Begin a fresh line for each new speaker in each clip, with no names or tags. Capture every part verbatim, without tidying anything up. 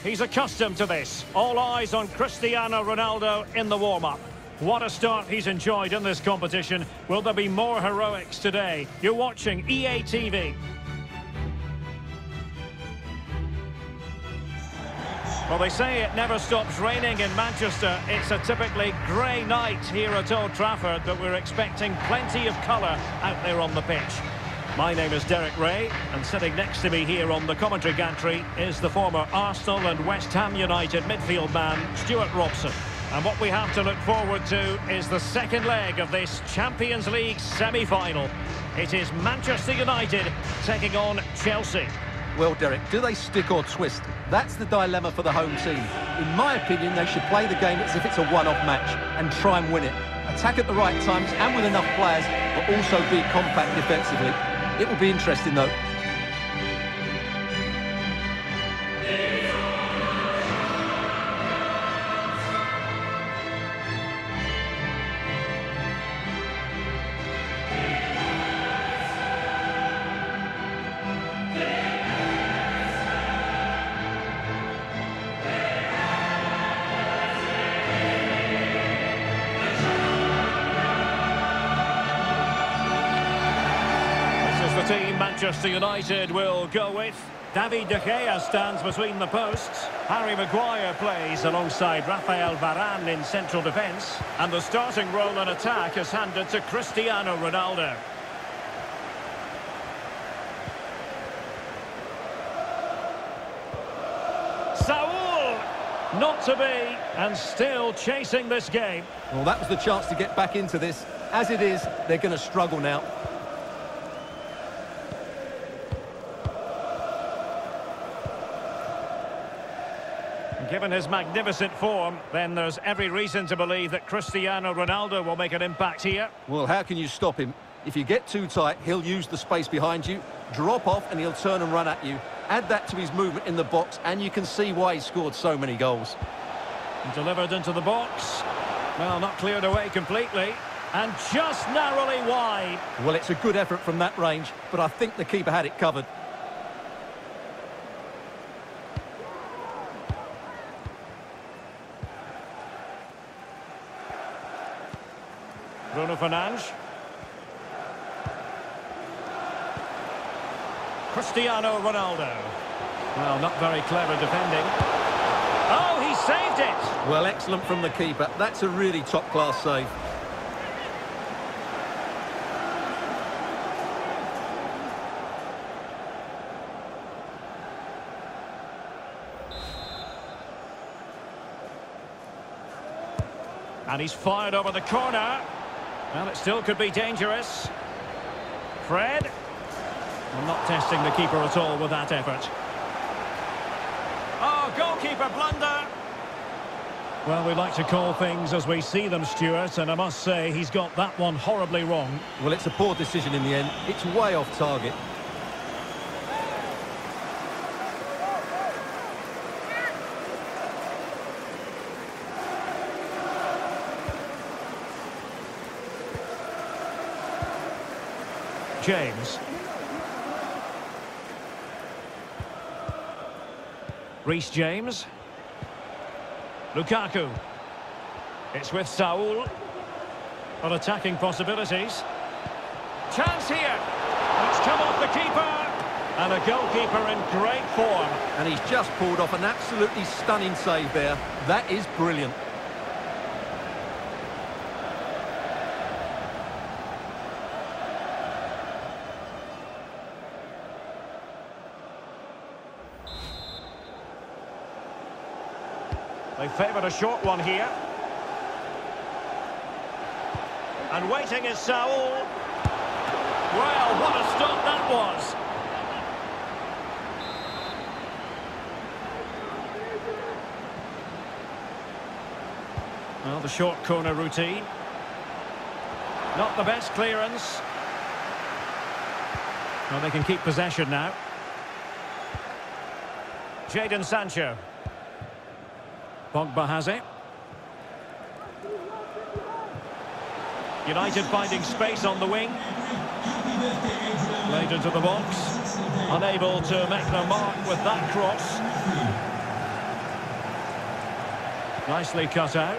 He's accustomed to this. All eyes on Cristiano Ronaldo in the warm-up. What a start he's enjoyed in this competition. Will there be more heroics today? You're watching E A T V. Well, they say it never stops raining in Manchester. It's a typically grey night here at Old Trafford, but we're expecting plenty of colour out there on the pitch. My name is Derek Ray, and sitting next to me here on the commentary gantry is the former Arsenal and West Ham United midfield man, Stuart Robson. And what we have to look forward to is the second leg of this Champions League semi-final. It is Manchester United taking on Chelsea.
Well, Derek, do they stick or twist? That's the dilemma for the home team. In my opinion, they should play the game as if it's a one-off match and try and win it. Attack at the right times and with enough players, but also be compact defensively. It will be interesting, though.
Team Manchester United will go with. David De Gea stands between the posts. Harry Maguire plays alongside Rafael Varane in central defence. And the starting role in attack is handed to Cristiano Ronaldo. Saul! Not to be, and still chasing this game.
Well, that was the chance to get back into this. As it is, they're going to struggle now.
Given his magnificent form, then there's every reason to believe that Cristiano Ronaldo will make an impact here.
Well, how can you stop him? If you get too tight, he'll use the space behind you, drop off, and he'll turn and run at you. Add that to his movement in the box, and you can see why he scored so many goals.
Delivered into the box. Well, not cleared away completely. And just narrowly wide.
Well, it's a good effort from that range, but I think the keeper had it covered.
Bruno Fernandes. Cristiano Ronaldo. Well, not very clever defending. Oh, he saved it!
Well, excellent from the keeper. That's a really top-class save.
And he's fired over the corner. Well, it still could be dangerous. Fred. Well, not testing the keeper at all with that effort. Oh, goalkeeper blunder. Well, we like to call things as we see them, Stuart, and I must say he's got that one horribly wrong.
Well, it's a poor decision in the end. It's way off target.
James. Reece James. Lukaku. It's with Saul. On attacking possibilities. Chance here. It's come off the keeper. And a goalkeeper in great form.
And he's just pulled off an absolutely stunning save there. That is brilliant.
They favoured a short one here. And waiting is Saul. Well, what a stop that was. Well, the short corner routine. Not the best clearance. Well, they can keep possession now. Jadon Sancho. Pogba has it. United finding space on the wing. Played into the box. Unable to make the mark with that cross. Nicely cut out.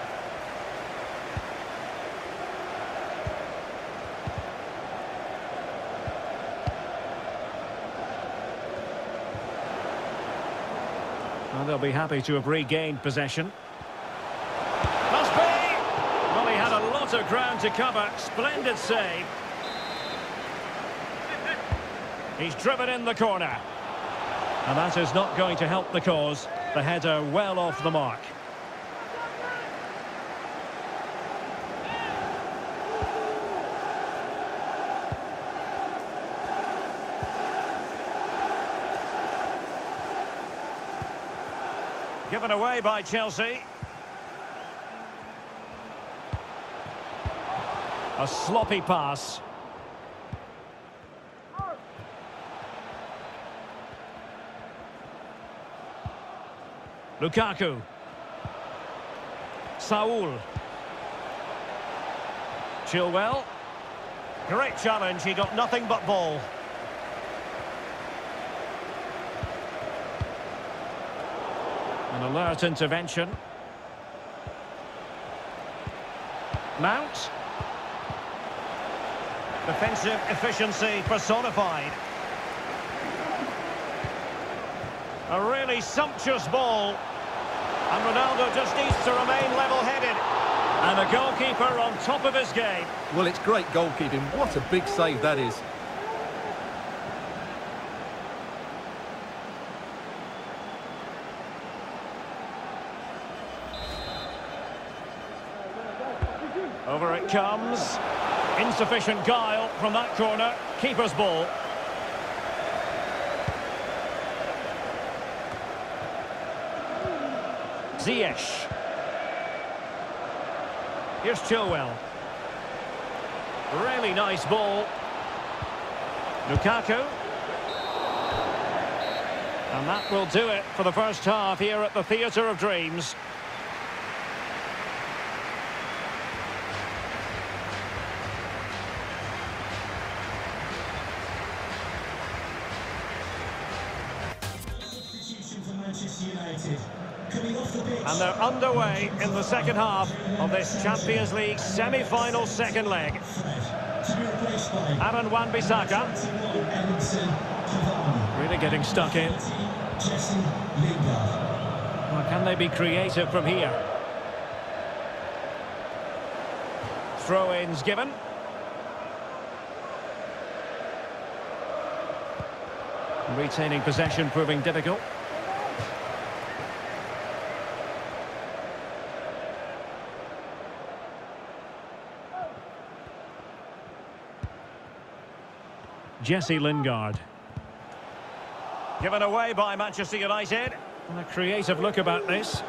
And they'll be happy to have regained possession. Must be! Well, he had a lot of ground to cover. Splendid save. He's driven in the corner. And that is not going to help the cause. The header well off the mark. Given away by Chelsea. A sloppy pass. Lukaku. Saul. Chilwell. Great challenge, he got nothing but ball. An alert intervention. Mount. Defensive efficiency personified. A really sumptuous ball. And Ronaldo just needs to remain level-headed. And a goalkeeper on top of his game.
Well, it's great goalkeeping. What a big save that is.
Over it comes. Insufficient guile from that corner. Keeper's ball. Ziyech. Here's Chilwell. Really nice ball. Lukaku. And that will do it for the first half here at the Theatre of Dreams. And they're underway in the second half of this Champions League semi-final second leg. Aaron Wan-Bissaka. Really getting stuck in. Well, can they be creative from here? Throw-ins given. Retaining possession proving difficult. Jesse Lingard. Given away by Manchester United. And a creative look about this.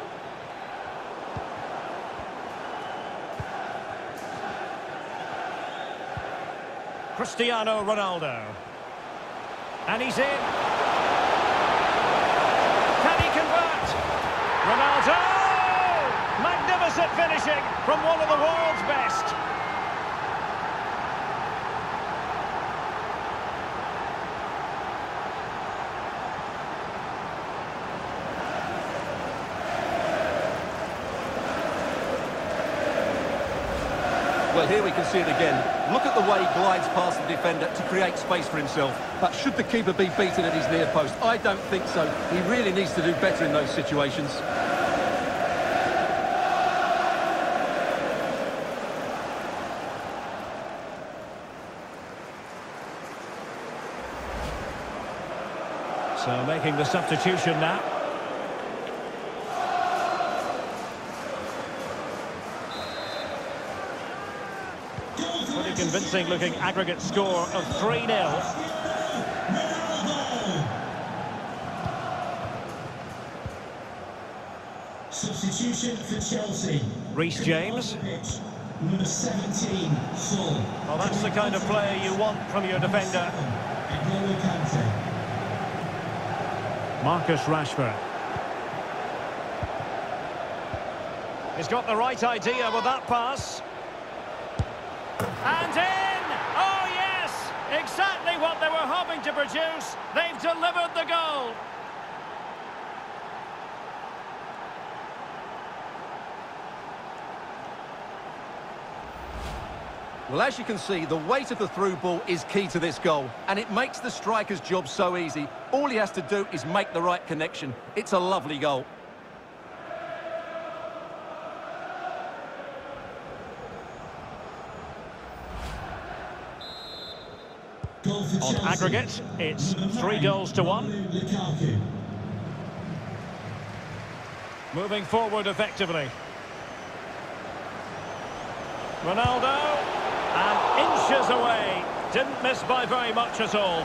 Cristiano Ronaldo. And he's in. Can he convert? Ronaldo! Magnificent finishing from one of the world's best.
Well, here we can see it again. Look at the way he glides past the defender to create space for himself. But should the keeper be beaten at his near post? I don't think so. He really needs to do better in those situations.
So making the substitution now. Convincing looking aggregate score of three nil.
Substitution for Chelsea.
Reece James.
Number seventeen, Full.
Well, that's the kind of player you want from your defender. Marcus Rashford. He's got the right idea with that pass. And in! Oh, yes! Exactly what they were hoping to produce. They've delivered the goal.
Well, as you can see, the weight of the through ball is key to this goal, and it makes the striker's job so easy. All he has to do is make the right connection. It's a lovely goal.
Goal for
On
Chelsea.
aggregate, it's
Number
three
nine,
goals to one.
Romelu Lukaku.
Moving forward effectively. Ronaldo, and inches away. Didn't miss by very much at all.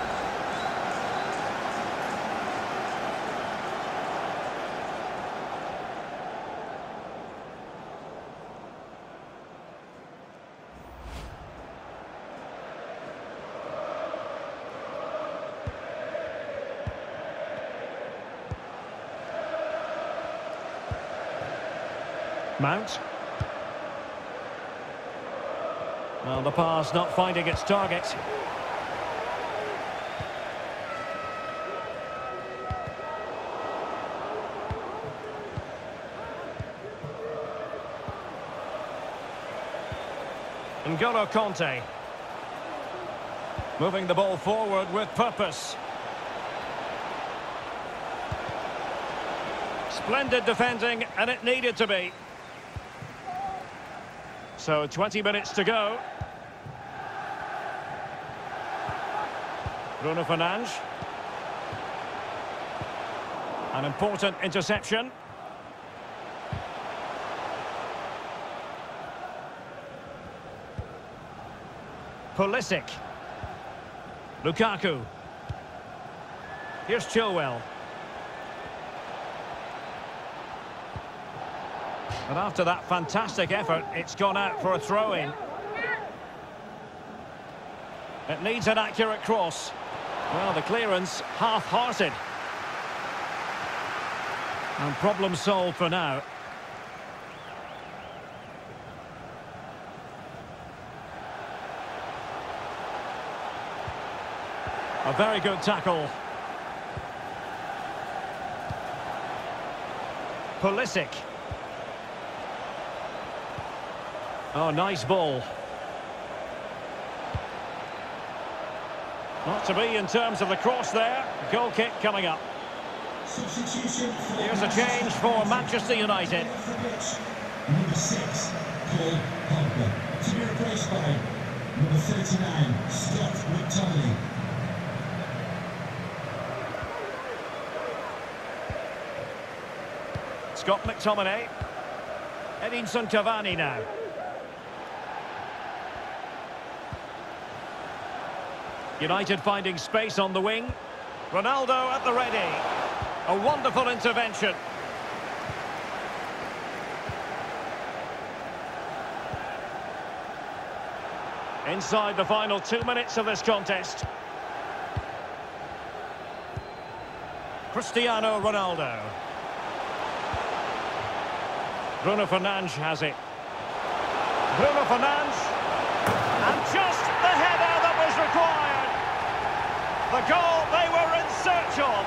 Mount. Well, the pass not finding its target. N'Golo Kanté. Moving the ball forward with purpose. Splendid defending, and it needed to be. So twenty minutes to go. Bruno Fernandes. An important interception. Pulisic. Lukaku. Here's Chilwell. And after that fantastic effort, it's gone out for a throw-in. It needs an accurate cross. Well, the clearance half-hearted. And problem solved for now. A very good tackle. Pulisic. Oh, nice ball. Not to be in terms of the cross there. Goal kick coming up.
Substitution for
Here's a change for Manchester United.
Number six, Paul Pogba. To be replaced by number thirty-nine, Scott McTominay.
Scott McTominay. Edinson Cavani now. United finding space on the wing. Ronaldo at the ready. A wonderful intervention. Inside the final two minutes of this contest. Cristiano Ronaldo. Bruno Fernandes has it. Bruno Fernandes. And just the header that was required. The goal they were in search of.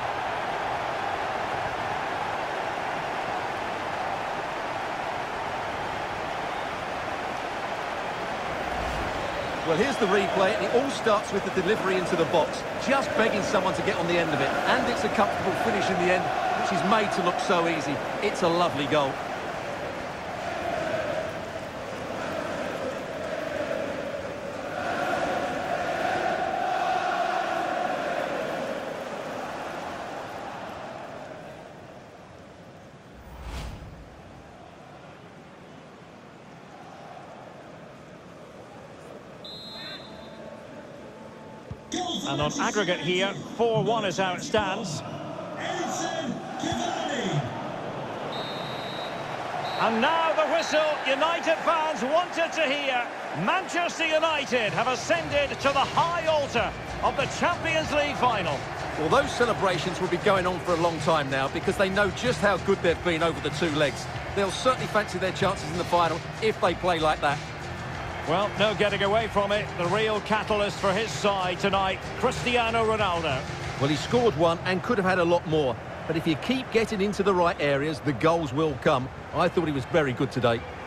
Well, here's the replay, and it all starts with the delivery into the box. Just begging someone to get on the end of it. And it's a comfortable finish in the end, which is made to look so easy. It's a lovely goal.
And on aggregate here, four one is how it stands.
Edinson Cavani.
And now the whistle United fans wanted to hear. Manchester United have ascended to the high altar of the Champions League final.
Well, those celebrations will be going on for a long time now because they know just how good they've been over the two legs. They'll certainly fancy their chances in the final if they play like that.
Well, no getting away from it. The real catalyst for his side tonight, Cristiano Ronaldo.
Well, he scored one and could have had a lot more. But if you keep getting into the right areas, the goals will come. I thought he was very good today.